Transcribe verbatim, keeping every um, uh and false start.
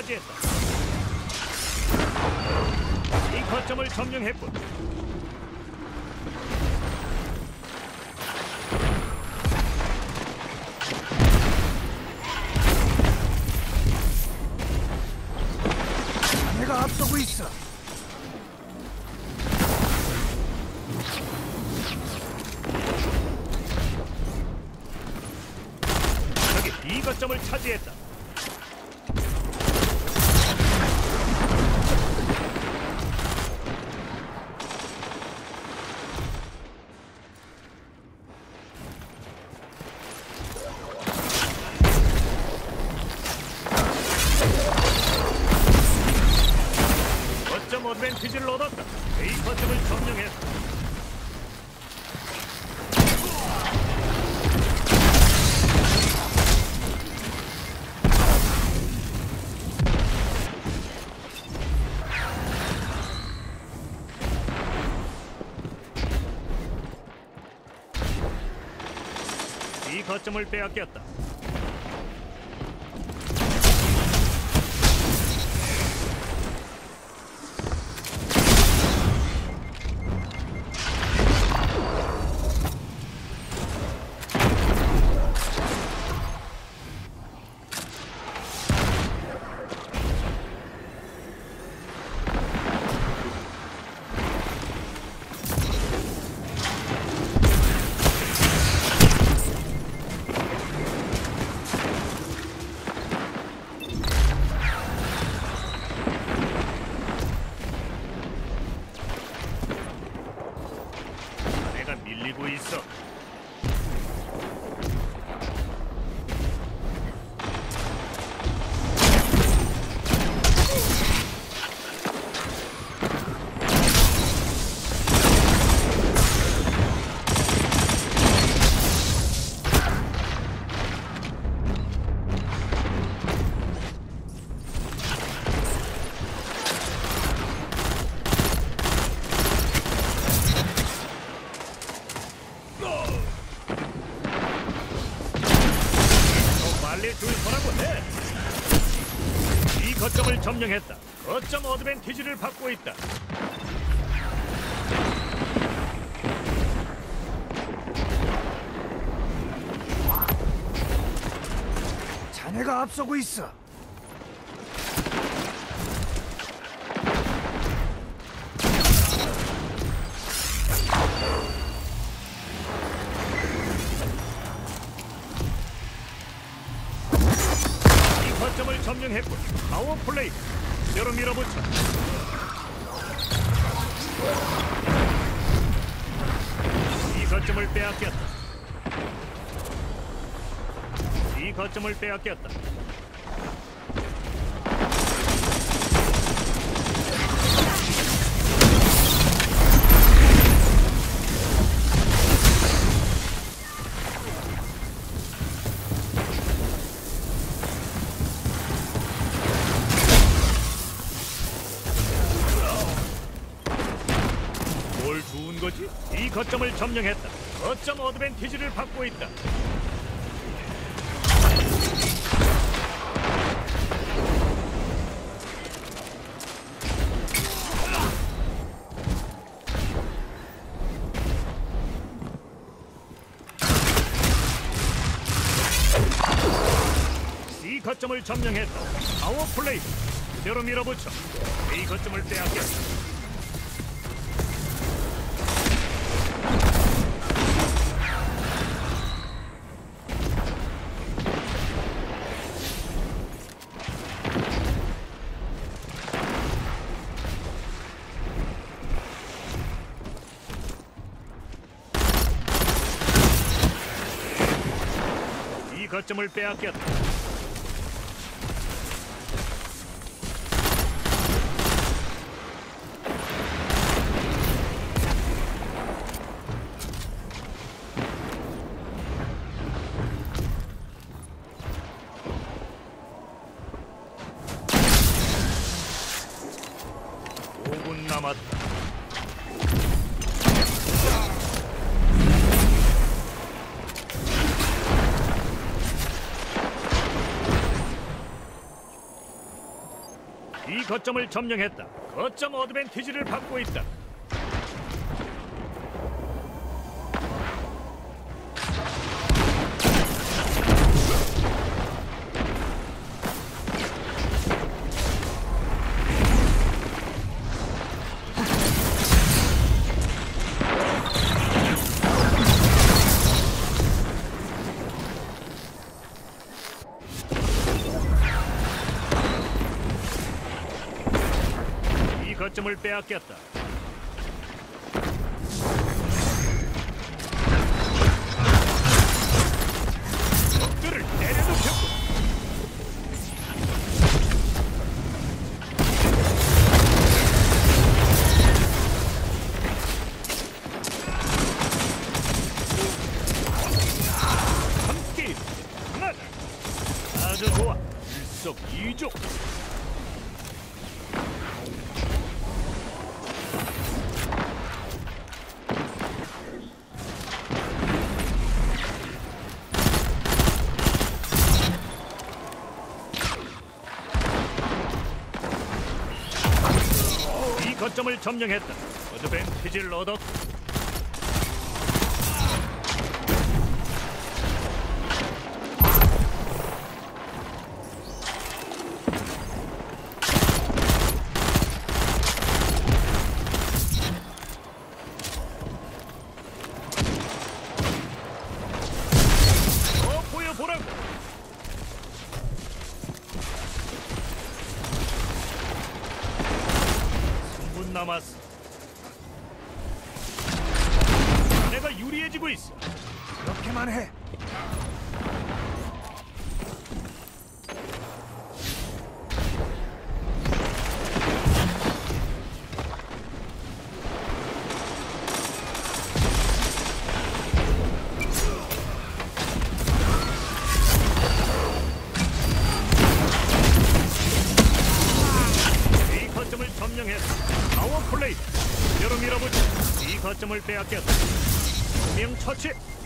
차지했다. 이 거점을 점령했군. 내가 앞서고 있어. 적이 B 거점을 차지했다. 거점 어드밴티지를 얻었다. A 거점을 점령했다. 이 거점을 빼앗겼다. 내가 밀리고 있어. 빨리 줄 서라고 해. 이 거점을 점령했다. 거점 어드밴티지를 받고 있다. 자네가 앞서고 있어. 거점을 점령했군. 파워 플레이. 그대로 밀어붙여. 이 거점을 빼앗겼다. 이 거점을 빼앗겼다. 뭘 주운 거지? 이 거점을 점령했다. 거점 어드밴티지를 받고 있다. 이 거점을 점령했다. 파워 플레이. 그대로 밀어붙여. 이 거점을 빼앗겼다. 이 거점을 빼앗겼다. 오 분 남았다. 거점을 점령했다. 거점 어드밴티지를 받고 있다. 이 거점을 빼앗겼다. 적들을 내려놓혔고. 함께 하나다. 아주 좋아. 일석이조. 이 거점을 점령했다. 어드밴티지를 얻었고. 더 보여보라고. 삼 분 남았어. 내가 유리해지고 있어. 그렇게만 해. 이 거점을 점령했다. 파워 플레이. 제대로 밀어보자. 이 거점을 빼앗겼다. 명 처치.